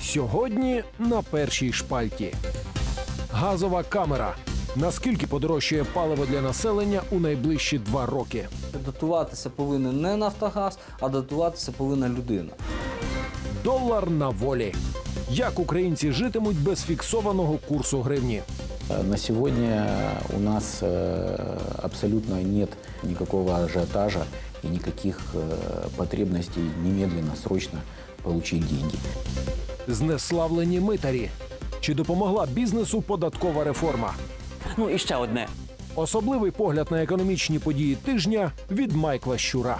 Сьогодні на першій шпальті. Газова камера. Наскільки подорожчає паливо для населення у найближчі 2 роки? Дотуватися повинен не «Нафтогаз», а дотуватися повинна людина. Долар на волі. Як українці житимуть без фіксованого курсу гривні? На сегодня у нас абсолютно нет никакого ажиотажа и никаких потребностей немедленно, срочно получить деньги. Знеславлені митарі. Чи допомогла бізнесу податкова реформа? Ну і ще одне. Особливий погляд на економічні події тижня від Майкла Щура.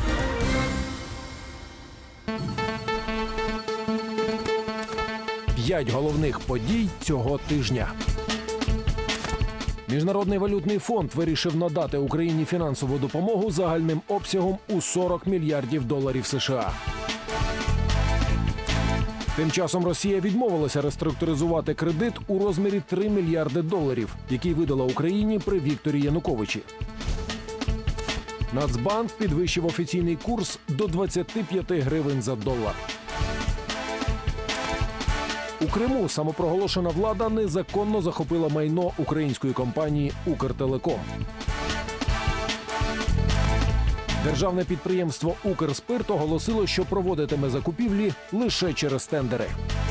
П'ять головних подій цього тижня. Міжнародний валютний фонд вирішив надати Україні фінансову допомогу загальним обсягом у 40 мільярдів доларів США. Тим часом Росія відмовилася реструктуризувати кредит у розмірі 3 мільярди доларів, який видала Україні при Вікторі Януковичі. Нацбанк підвищив офіційний курс до 25 гривень за долар. У Криму самопроголошена влада незаконно захопила майно української компанії «Укртелеком». Державне підприємство «Укрспирт» оголосило, що проводитиме закупівлі лише через тендери.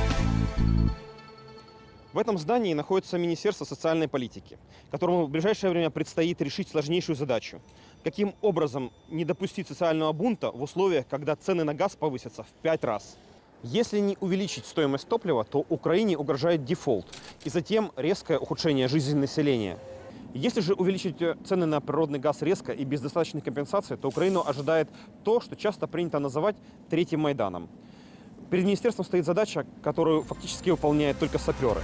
В этом здании находится Министерство социальной политики, которому в ближайшее время предстоит решить сложнейшую задачу. Каким образом не допустить социального бунта в условиях, когда цены на газ повысятся в 5 раз? Если не увеличить стоимость топлива, то Украине угрожает дефолт и затем резкое ухудшение жизни населения. Если же увеличить цены на природный газ резко и без достаточной компенсации, то Украину ожидает то, что часто принято называть третьим Майданом. Перед министерством стоит задача, которую фактически выполняют только саперы.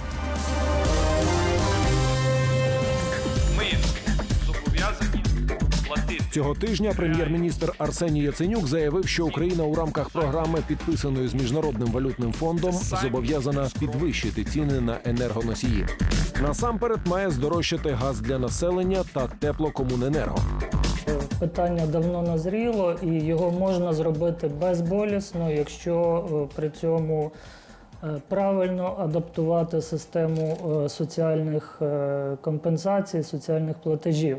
Ми зобов'язані платити. Цього тижня прем'єр-міністр Арсеній Яценюк заявив, що Україна у рамках програми, підписаної з Міжнародним валютним фондом, зобов'язана підвищити ціни на енергоносії. Насамперед має здорожчати газ для населення та теплокомуненерго. Питання давно назріло, і його можна зробити безболісно, якщо при цьому правильно адаптувати систему соціальних компенсацій, соціальних платежів.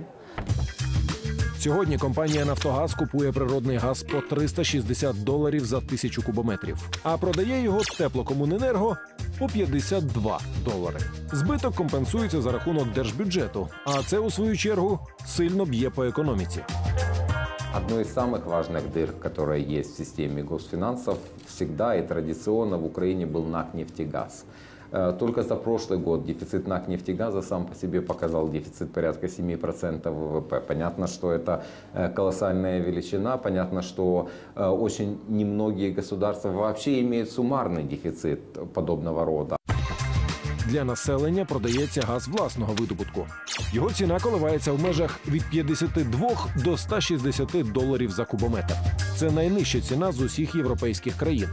Сьогодні компанія «Нафтогаз» купує природний газ по $360 за 1000 кубометрів, а продає його теплокомуненерго по $52. Збиток компенсується за рахунок держбюджету, а це, у свою чергу, сильно б'є по економіці. Одной из самых важных дыр, которая есть в системе госфинансов, всегда и традиционно в Украине был НАК «Нефтегаз». Только за прошлый год дефицит НАК «Нефтегаза» сам по себе показал дефицит порядка 7% ВВП. Понятно, что это колоссальная величина, понятно, что очень немногие государства вообще имеют суммарный дефицит подобного рода. Для населення продається газ власного видобутку. Його ціна коливається в межах від $52 до $160 за кубометр. Це найнижча ціна з усіх європейських країн.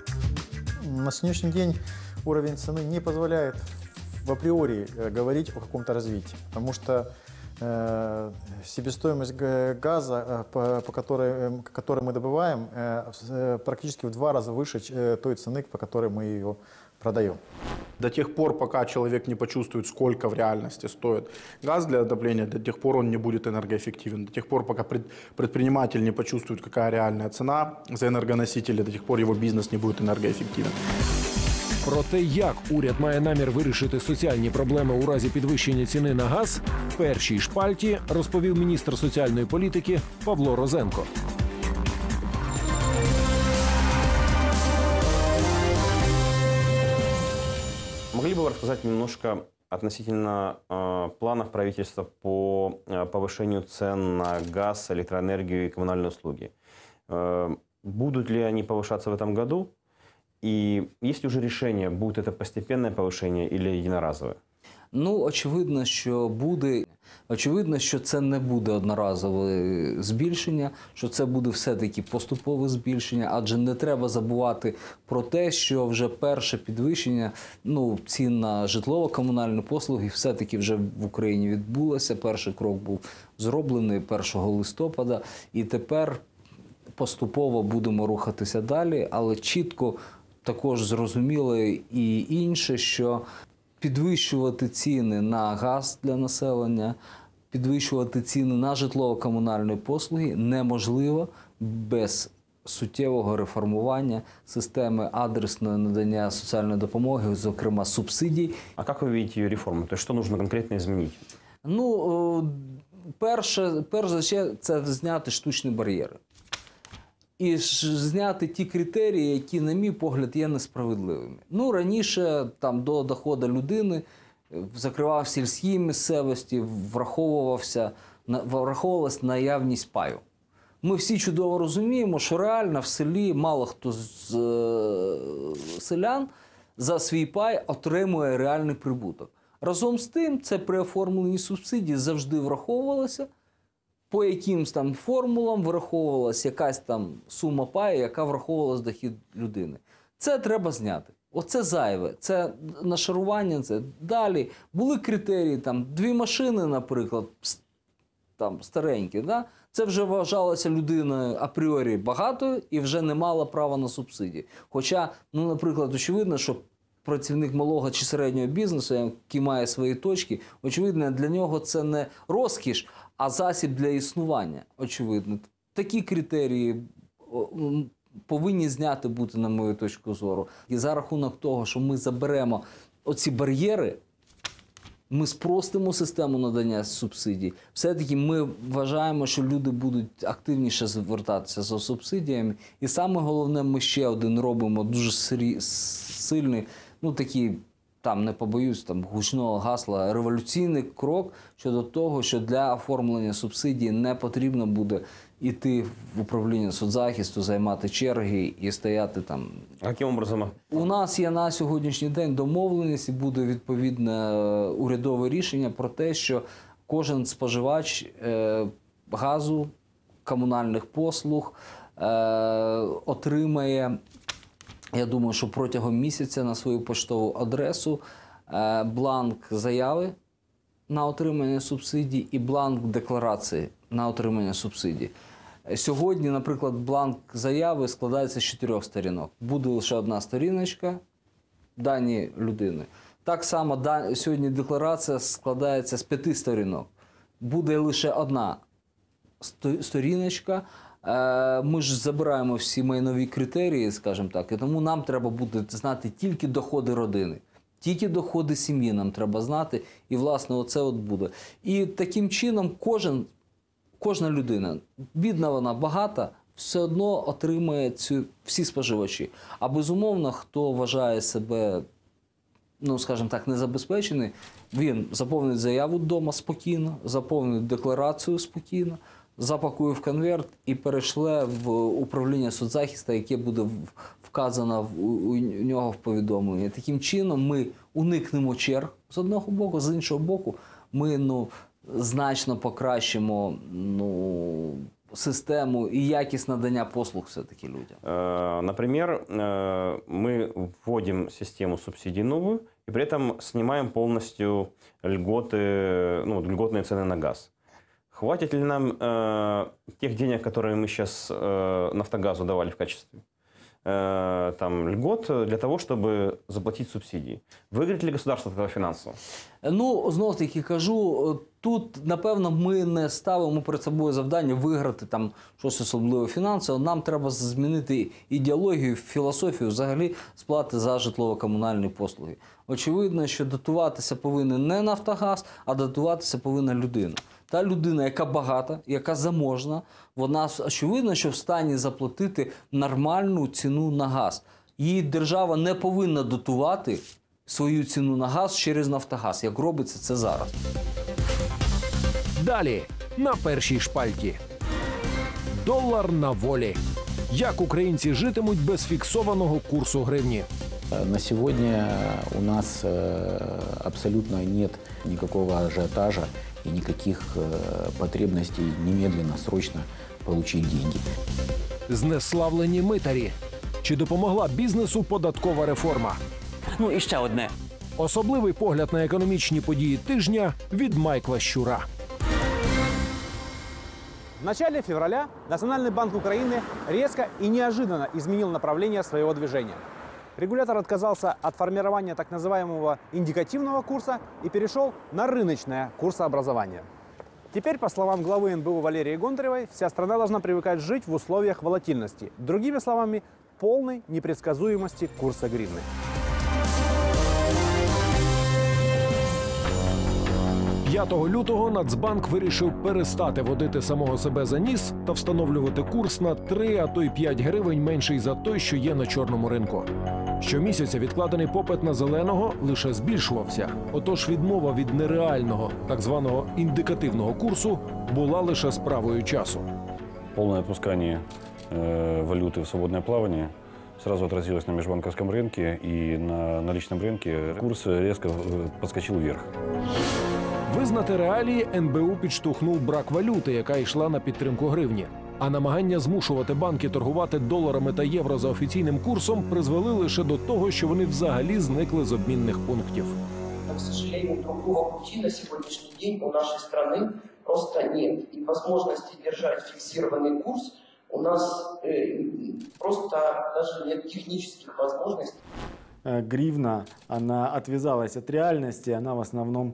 На сегодняшний день уровень цены не позволяет в априори говорить о каком-то развитии, потому что себестоимость газа, который мы добываем, практически в 2 раза выше той цены, по которой мы ее продаем. До тех пор, пока человек не почувствует, сколько в реальности стоит газ для отопления, до тех пор он не будет энергоэффективен. До тех пор, пока предприниматель не почувствует, какая реальная цена за энергоносители, до тех пор его бизнес не будет энергоэффективен. Про те, як уряд має намір вирішити соціальні проблеми у разі підвищення ціни на газ, в першій шпальті розповів міністр соціальної політики Павло Розенко. Могли бы вы рассказать немножко относительно планов правительства по повышению цен на газ, электроэнергию и коммунальные услуги? Будут ли они повышаться в этом году? И есть ли уже решение, будет это постепенное повышение или единоразовое? Ну, очевидно, що буде. Очевидно, що це не буде одноразове збільшення, що це буде все-таки поступове збільшення, адже не треба забувати про те, що вже перше підвищення цін на житлово-комунальні послуги все-таки вже в Україні відбулося. Перший крок був зроблений 1 листопада, і тепер поступово будемо рухатися далі, але чітко також зрозуміло і інше, що підвищувати ціни на газ для населення, підвищувати ціни на житлово-комунальні послуги неможливо без суттєвого реформування системи адресного надання соціальної допомоги, зокрема субсидій. А как вы видите ее реформу? То есть что нужно конкретно изменить? Перш за все, це зняти штучні бар'єри. І зняти ті критерії, які, на мій погляд, є несправедливими. Раніше до доходу людини закривав сільській місцевості, враховувалась наявність паю. Ми всі чудово розуміємо, що реально в селі мало хто з селян за свій пай отримує реальний прибуток. Разом з тим, це при оформленні субсидій завжди враховувалося, по якимсь формулам враховувалася якась сума паю, яка враховувалась дохід людини. Це треба зняти. Оце зайве, це нашарування, це далі. Були критерії, 2 машини, наприклад, старенькі, да? Це вже вважалося людиною апріорі багатою і вже не мала права на субсидії. Хоча, наприклад, очевидно, що працівник малого чи середнього бізнесу, який має свої точки, очевидно, для нього це не розкіш, а засіб для існування, очевидно. Такі критерії повинні зняти бути, на мою точку зору. І за рахунок того, що ми заберемо оці бар'єри, ми спростимо систему надання субсидій. Все-таки ми вважаємо, що люди будуть активніше звертатися за субсидіями. І саме головне, ми ще один робимо дуже сильний, такий, не побоюсь гучного гасла, революційний крок щодо того, що для оформлення субсидій не потрібно буде йти в управління соцзахисту, займати черги і стояти А яким образом? У нас є на сьогоднішній день домовленість і буде відповідне урядове рішення про те, що кожен споживач газу, комунальних послуг отримає, я думаю, що протягом місяця на свою поштову адресу бланк заяви на отримання субсидій і бланк декларації на отримання субсидій. Сьогодні, наприклад, бланк заяви складається з 4 сторінок. Буде лише одна сторіночка, дані людини. Так само сьогодні декларація складається з 5 сторінок. Буде лише одна сторіночка. Ми ж забираємо всі майнові критерії, скажімо так, і тому нам треба буде знати тільки доходи родини. Тільки доходи сім'ї нам треба знати, і, власне, оце буде. І таким чином кожна людина, бідна вона, багата, все одно отримає всі споживачі. А безумовно, хто вважає себе, скажімо так, незабезпечений, він заповнить заяву вдома спокійно, заповнить декларацію спокійно, запакує в конверт і перейшле в управління соцзахисту, яке буде вказано у нього в повідомленні. Таким чином ми уникнемо черг з одного боку, з іншого боку ми значно покращимо систему і якість надання послуг все-таки людям. Например, мы вводим систему субсидий новую и при этом снимаем полностью льготные цены на газ. Хватит ли нам тех денег, которые мы сейчас «Нафтогазу» давали в качестве льгот для того, чтобы заплатить субсидии? Выиграет ли государство от этого финансово? Знов-таки кажу, тут, напевно, ми не ставимо перед собою завдання виграти щось особливо фінансово. Нам треба змінити ідеологію, філософію взагалі сплати за житлово-комунальні послуги. Очевидно, що дотуватися повинен не «Нафтогаз», а дотуватися повинна людина. Та людина, яка багата, яка заможна, вона, очевидно, що в стані заплатити нормальну ціну на газ. Її держава не повинна дотувати свою ціну на газ через «Нафтогаз», як робиться це зараз. Далі, на першій шпальті. Долар на волі. Як українці житимуть без фіксованого курсу гривні? На сегодня у нас абсолютно нет никакого ажиотажа и никаких потребностей немедленно, срочно получить деньги. Знеславлені митарі. Чи допомогла бізнесу податкова реформа? І ще одне. Особливий погляд на економічні події тижня від Майкла Щура. В начале февраля Национальный банк Украины резко и неожиданно изменил направление своего движения. Регулятор отказался от формирования так называемого индикативного курса и перешел на рыночное курсообразование. Теперь, по словам главы НБУ Валерии Гонтаревой, вся страна должна привыкать жить в условиях волатильности. Другими словами, полной непредсказуемости курса гривны. «5 лютого Нацбанк вирішив перестати водити самого себе за ніс та встановлювати курс на 3, а то й 5 гривень менший за той, що є на чорному ринку. Щомісяця відкладений попит на зеленого лише збільшувався. Отож відмова від нереального, так званого індикативного курсу була лише справою часу. Полное отпускание валюты в свободное плавание сразу отразилось на межбанковском рынке, и на наличном рынке курс резко подскочил вверх. Визнати реалії НБУ підштовхнув брак валюти, яка йшла на підтримку гривні. А намагання змушувати банки торгувати доларами та євро за офіційним курсом призвели лише до того, що вони взагалі зникли з обмінних пунктів. К сожалению, другого пути на сегодняшний день у нашей страны просто нет. И возможности держать фиксированный курс у нас просто даже нет технических возможностей. Гривна, она отвязалась от реальности, она в основном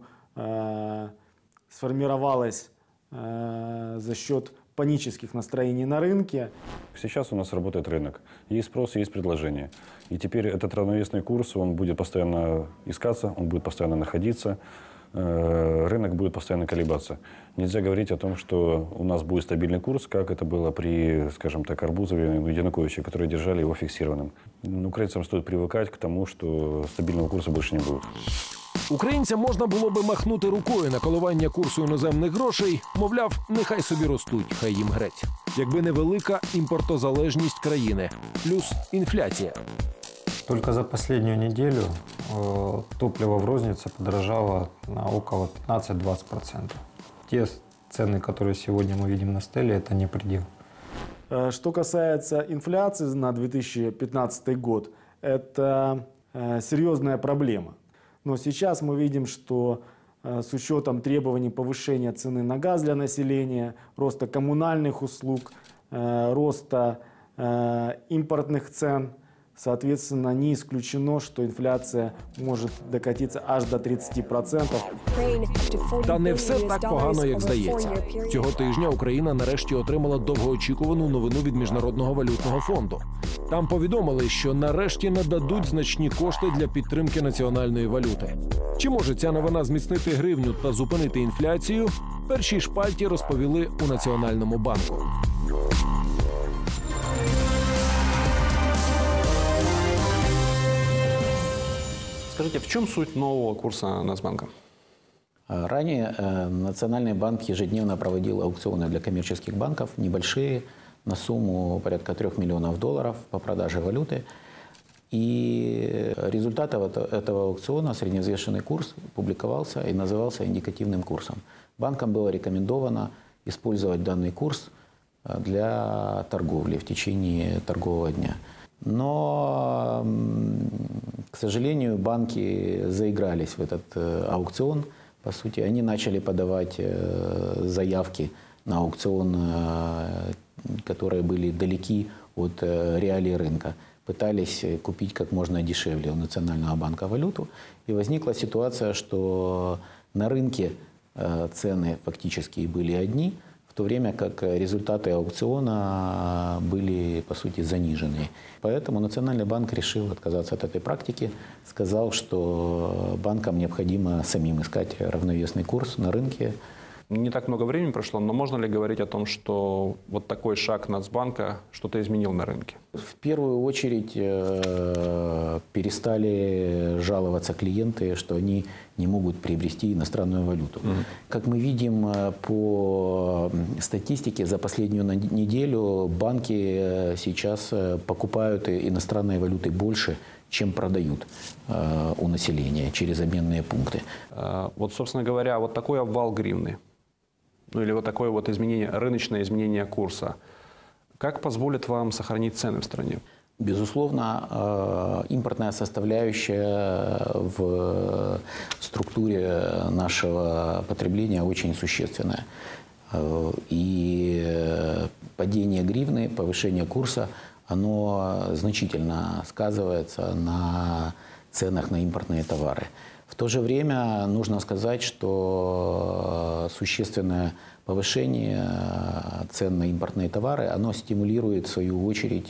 сформировалась за счет панических настроений на рынке. Сейчас у нас работает рынок. Есть спрос, есть предложение. И теперь этот равновесный курс, он будет постоянно искаться, он будет постоянно находиться. Рынок будет постоянно колебаться. Нельзя говорить о том, что у нас будет стабильный курс, как это было при, скажем так, Арбузове и Януковиче, которые держали его фиксированным. Украинцам стоит привыкать к тому, что стабильного курса больше не будет. Українцям можна було би махнути рукою на коливання курсу іноземних грошей, мовляв, нехай собі ростуть, хай їм греть. Якби не велика імпортозалежність країни, плюс інфляція. Только за последнюю неделю топливо в рознице подорожало на около 15-20%. Те цены, которые сегодня мы видим на стеле, это не предел. Что касается инфляции на 2015 год, это серьезная проблема. Но сейчас мы видим, что с учетом требований повышения цены на газ для населения, роста коммунальных услуг, роста импортных цен, соответственно, не исключено, что инфляция может докатиться аж до 30%. Та не все так погано, як здається. Цього тижня Україна нарешті отримала довгоочікувану новину від Міжнародного валютного фонду. Там повідомили, що нарешті нададуть значні кошти для підтримки національної валюти. Чи може ця новина зміцнити гривню та зупинити інфляцію? Першій шпальті розповіли у Національному банку. Скажите, в чем суть нового курса Нацбанка? Ранее Национальный банк ежедневно проводил аукционы для коммерческих банков, небольшие, на сумму порядка $3 миллионов по продаже валюты. И результатом этого аукциона средневзвешенный курс публиковался и назывался индикативным курсом. Банкам было рекомендовано использовать данный курс для торговли в течение торгового дня. Но, к сожалению, банки заигрались в этот аукцион. По сути, они начали подавать заявки на аукцион, которые были далеки от реалий рынка. Пытались купить как можно дешевле у Национального банка валюту. И возникла ситуация, что на рынке цены фактически были одни, в то время как результаты аукциона были, по сути, занижены. Поэтому Национальный банк решил отказаться от этой практики, сказал, что банкам необходимо самим искать равновесный курс на рынке. Не так много времени прошло, но можно ли говорить о том, что вот такой шаг Нацбанка что-то изменил на рынке? В первую очередь перестали жаловаться клиенты, что они не могут приобрести иностранную валюту. Как мы видим по статистике, за последнюю неделю банки сейчас покупают иностранной валюты больше, чем продают у населения через обменные пункты. Вот, собственно говоря, вот такой обвал гривны, ну или вот такое вот изменение, рыночное изменение курса, как позволит вам сохранить цены в стране? Безусловно, импортная составляющая в структуре нашего потребления очень существенная. И падение гривны, повышение курса, оно значительно сказывается на ценах на импортные товары. В то же время нужно сказать, что существенное повышение цен на импортные товары, оно стимулирует в свою очередь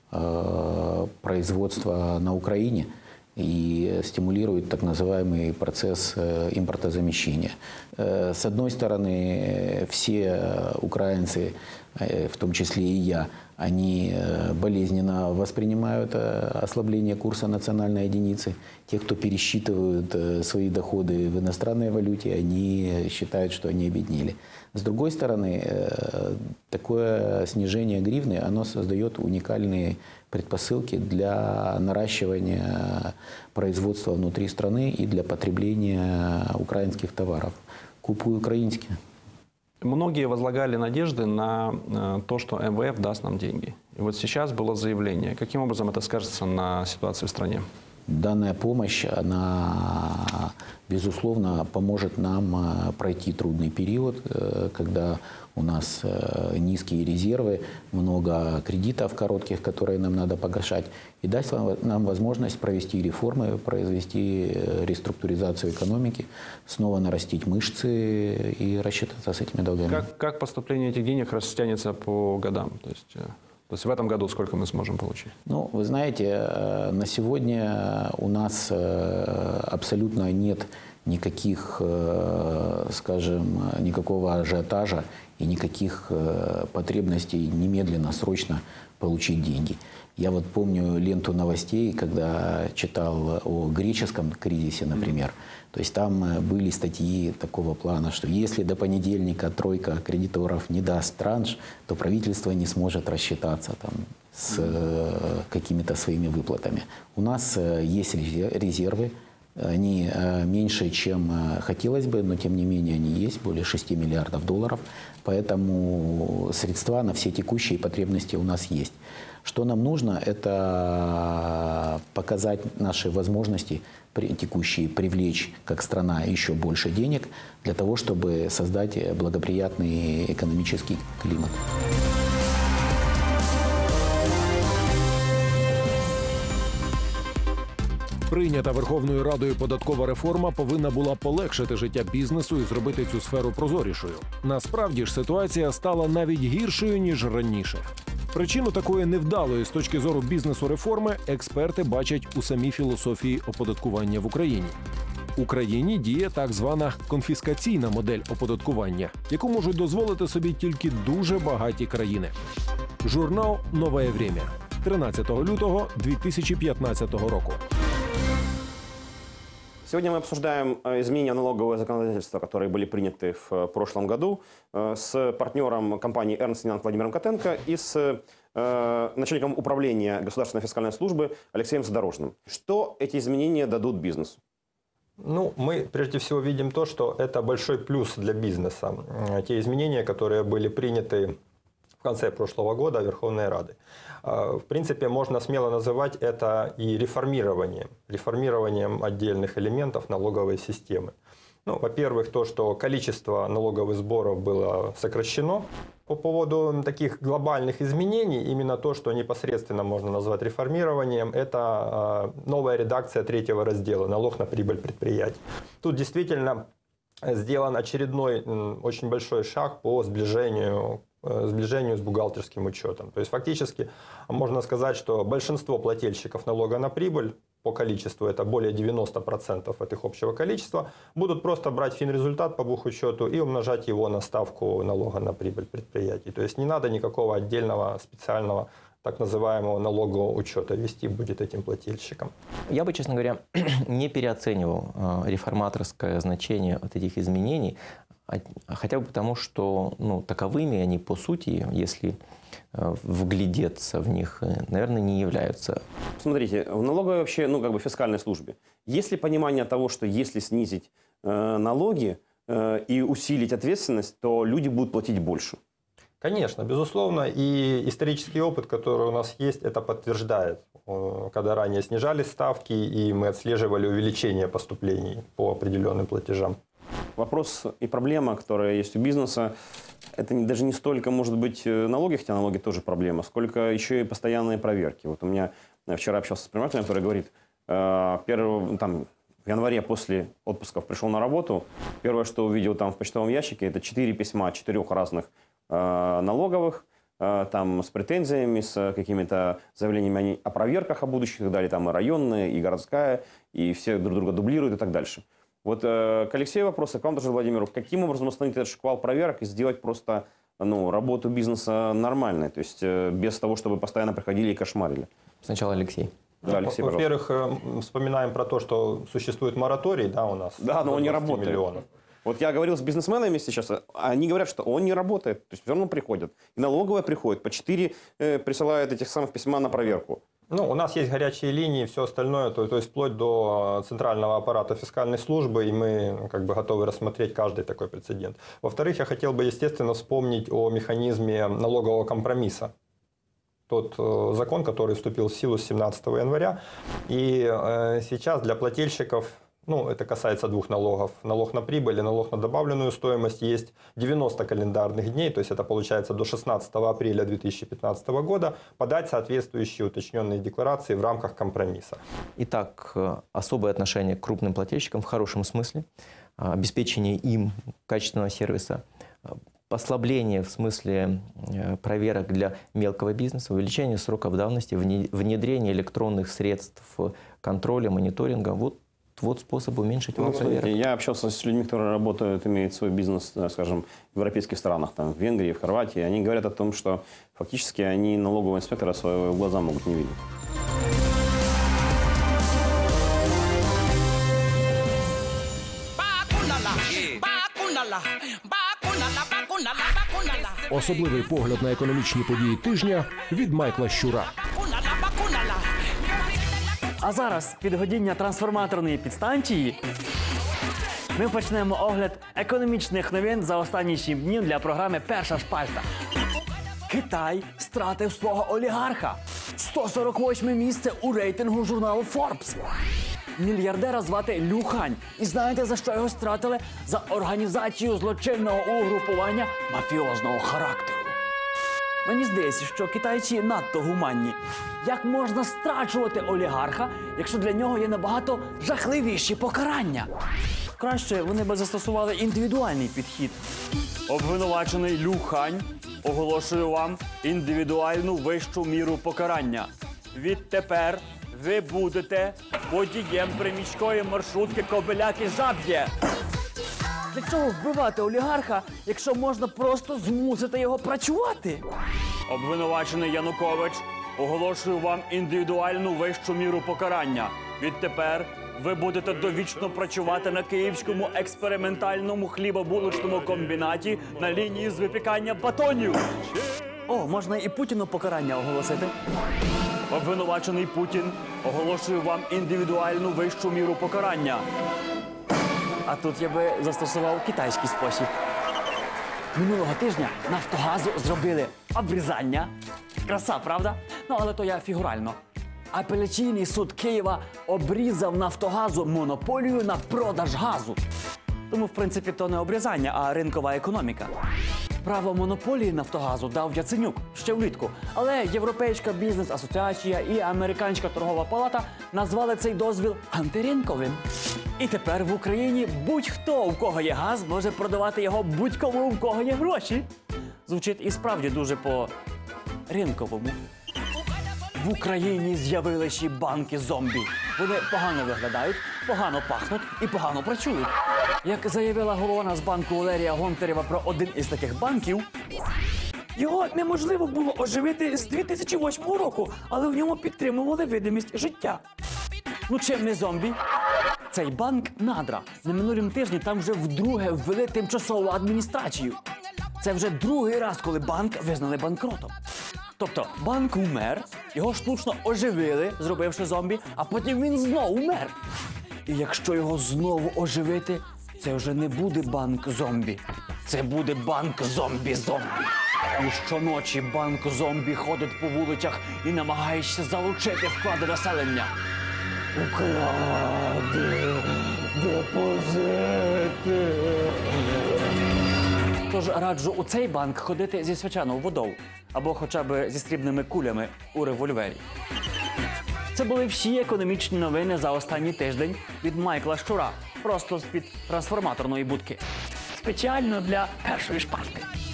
производство на Украине и стимулирует так называемый процесс импортозамещения. С одной стороны, все украинцы, в том числе и я, они болезненно воспринимают ослабление курса национальной единицы. Те, кто пересчитывают свои доходы в иностранной валюте, они считают, что они обеднели. С другой стороны, такое снижение гривны, оно создает уникальные предпосылки для наращивания производства внутри страны и для потребления украинских товаров. Купуй украинские. Многие возлагали надежды на то, что МВФ даст нам деньги. И вот сейчас было заявление. Каким образом это скажется на ситуации в стране? Данная помощь, она, безусловно, поможет нам пройти трудный период, когда у нас низкие резервы, много кредитов коротких, которые нам надо погашать, и даст нам возможность провести реформы, произвести реструктуризацию экономики, снова нарастить мышцы и рассчитаться с этими долгами. Как поступление этих денег растянется по годам? То есть в этом году сколько мы сможем получить? Ну, вы знаете, на сегодня у нас абсолютно нет никаких, скажем, никакого ажиотажа и никаких потребностей немедленно, срочно получить деньги. Я вот помню ленту новостей, когда читал о греческом кризисе, например. То есть там были статьи такого плана, что если до понедельника тройка кредиторов не даст транш, то правительство не сможет рассчитаться там с какими-то своими выплатами. У нас есть резервы. Они меньше, чем хотелось бы, но тем не менее они есть, более 6 миллиардов долларов. Поэтому средства на все текущие потребности у нас есть. Что нам нужно, это показать наши возможности текущие, привлечь как страна еще больше денег для того, чтобы создать благоприятный экономический климат. Прийнята Верховною Радою податкова реформа повинна була полегшити життя бізнесу і зробити цю сферу прозорішою. Насправді ж ситуація стала навіть гіршою, ніж раніше. Причину такої невдалої з точки зору бізнесу реформи експерти бачать у самій філософії оподаткування в Україні. В Україні діє так звана конфіскаційна модель оподаткування, яку можуть дозволити собі тільки дуже багаті країни. Журнал «Нове время», 13 лютого 2015 року. Сегодня мы обсуждаем изменения налогового законодательства, которые были приняты в прошлом году, с партнером компании Ernst & Young Владимиром Котенко и с начальником управления Государственной фискальной службы Алексеем Задорожным. Что эти изменения дадут бизнесу? Ну, мы прежде всего видим то, что это большой плюс для бизнеса. Те изменения, которые были приняты в конце прошлого года Верховной Рады. В принципе, можно смело называть это и реформированием отдельных элементов налоговой системы. Ну, во-первых, то, что количество налоговых сборов было сокращено. По поводу таких глобальных изменений, именно то, что непосредственно можно назвать реформированием, это новая редакция 3-го раздела «Налог на прибыль предприятий». Тут действительно сделан очередной очень большой шаг по сближению с бухгалтерским учетом. То есть фактически можно сказать, что большинство плательщиков налога на прибыль по количеству, это более 90% от их общего количества, будут просто брать финрезультат по бухучету и умножать его на ставку налога на прибыль предприятий. То есть не надо никакого отдельного специального так называемого налогового учета вести будет этим плательщикам. Я бы, честно говоря, не переоценивал реформаторское значение вот этих изменений, хотя бы потому, что таковыми они по сути, если вглядеться в них, наверное, не являются. Смотрите, в налоговой вообще, фискальной службе, есть ли понимание того, что если снизить налоги и усилить ответственность, то люди будут платить больше? Конечно, безусловно, и исторический опыт, который у нас есть, это подтверждает. Когда ранее снижались ставки, и мы отслеживали увеличение поступлений по определенным платежам. вопрос и проблема, которая есть у бизнеса, это даже не столько, может быть, налоги, хотя налоги тоже проблема, сколько еще и постоянные проверки. Вот у меня вчера общался с предпринимателем, который говорит, в январе после отпусков пришел на работу, первое, что увидел там в почтовом ящике, это 4 письма 4 разных налоговых, там с претензиями, с какими-то заявлениями о проверках о будущих и так далее, там и районная, и городская, и все друг друга дублируют и так дальше. Вот к Алексею вопрос, и к вам тоже, Владимиру, каким образом остановить этот шквал проверок и сделать просто работу бизнеса нормальной, то есть без того, чтобы постоянно приходили и кошмарили? Сначала Алексей. Да, Алексей, во-первых, вспоминаем про то, что существует мораторий, да, у нас. Да, но он не работает. Миллионов. Вот я говорил с бизнесменами сейчас, они говорят, что он не работает, то есть все равно приходят. И налоговая приходит, по 4 присылают этих самых письма на проверку. Ну, у нас есть горячие линии, все остальное, то есть вплоть до центрального аппарата фискальной службы, и мы как бы готовы рассмотреть каждый такой прецедент. Во-вторых, я хотел бы, естественно, вспомнить о механизме налогового компромисса. Тот закон, который вступил в силу с 17 января. И сейчас для плательщиков, это касается 2 налогов, налог на прибыль и налог на добавленную стоимость, есть 90 календарных дней, то есть это получается до 16 апреля 2015 года, подать соответствующие уточненные декларации в рамках компромисса. Итак, особое отношение к крупным плательщикам в хорошем смысле, обеспечение им качественного сервиса, послабление в смысле проверок для мелкого бизнеса, увеличение сроков давности, внедрение электронных средств контроля, мониторинга. Вот способ уменьшить проверок. Я общался с людьми, которые работают, имеют свой бизнес, скажем, в европейских странах, там, в Венгрии, в Хорватии. Они говорят о том, что фактически они налогового инспектора своего глаза могут не видеть. Особливий погляд на економічні події тижня від Майкла Щура. А зараз під годіння трансформаторної підстанції ми почнемо огляд економічних новин за останні 7 днів для програми «Перша шпальта». Китай стратив свого олігарха. 148 місце у рейтингу журналу Forbes. Мільярдера звати Лю Хань. І знаєте, за що його стратили? За організацію злочинного угрупування мафіозного характеру. Мені здається, що китайці надто гуманні. Як можна страчувати олігарха, якщо для нього є набагато жахливіші покарання? Краще вони би застосували індивідуальний підхід. Обвинувачений Лю Хань оголошує вам індивідуальну вищу міру покарання. Відтепер ви будете водієм приміської маршрутки Кобиляки-Жаб'є. Для чого вбивати олігарха, якщо можна просто змусити його працювати? Обвинувачений Янукович оголошує вам індивідуальну вищу міру покарання. Відтепер ви будете довічно працювати на Київському експериментальному хлібобулочному комбінаті на лінії з випікання батонів. О, можна і Путіну покарання оголосити. Обвинувачений Путін оголошує вам індивідуальну вищу міру покарання. А тут я би застосував китайський спосіб. Минулого тижня Нафтогазу зробили обрізання. Краса, правда? Але то я фігурально. Апеляційний суд Києва обрізав Нафтогазу монополію на продаж газу. Тому, в принципі, то не обрізання, а ринкова економіка. Право монополії Нафтогазу дав Яценюк ще влітку. Але Європейська бізнес-асоціація і Американська торгова палата назвали цей дозвіл антиринковим. І тепер в Україні будь-хто, у кого є газ, може продавати його будь-кому, у кого є гроші. Звучить і справді дуже по-ринковому. В Україні з'явилися банки-зомбі. Вони погано виглядають, погано пахнуть і погано працюють. Як заявила голова Нацбанку Валерія Гонтарева про один із таких банків, його неможливо було оживити з 2008 року, але в ньому підтримували видимість життя. Ну чим не зомбі? Цей банк Надра. На минулому тижні там вже вдруге ввели тимчасову адміністрацію. Це вже другий раз, коли банк визнали банкротом. Тобто банк умер, його штучно оживили, зробивши зомбі, а потім він знову умер. І якщо його знову оживити, це вже не буде банк-зомбі. Це буде банк-зомбі-зомбі. І щоночі банк-зомбі ходить по вулицях і намагається залучити вклади населення. Укради Депозити. Тож раджу у цей банк ходити зі свячаною водою або хоча б зі срібними кулями у револьвері. Це були всі економічні новини за останній тиждень від Майкла Щура, просто з-під трансформаторної будки. Спеціально для першої шпальти.